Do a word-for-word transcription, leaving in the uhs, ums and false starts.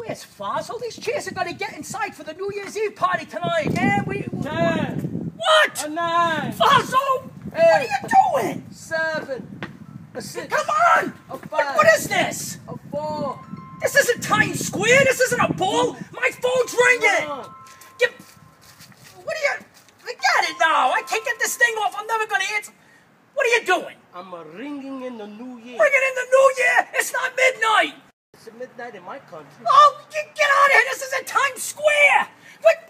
Where's Fazzo? These chairs are gonna get inside for the New Year's Eve party tonight. Man, we... Ten. What? A nine. Fazzo! Eight. What are you doing? Seven. A six. Come on! A five. What, what is this? A four. This isn't Times Square. This isn't a ball. My phone's ringing. One. Get... What are you... Forget it now. I can't get this thing off. I'm never gonna answer. What are you doing? I'm a ringing in the new year. Ringing in the New Year? It's not midnight. It's midnight in my country. Oh, get, get out of here. This isn't Times Square. What?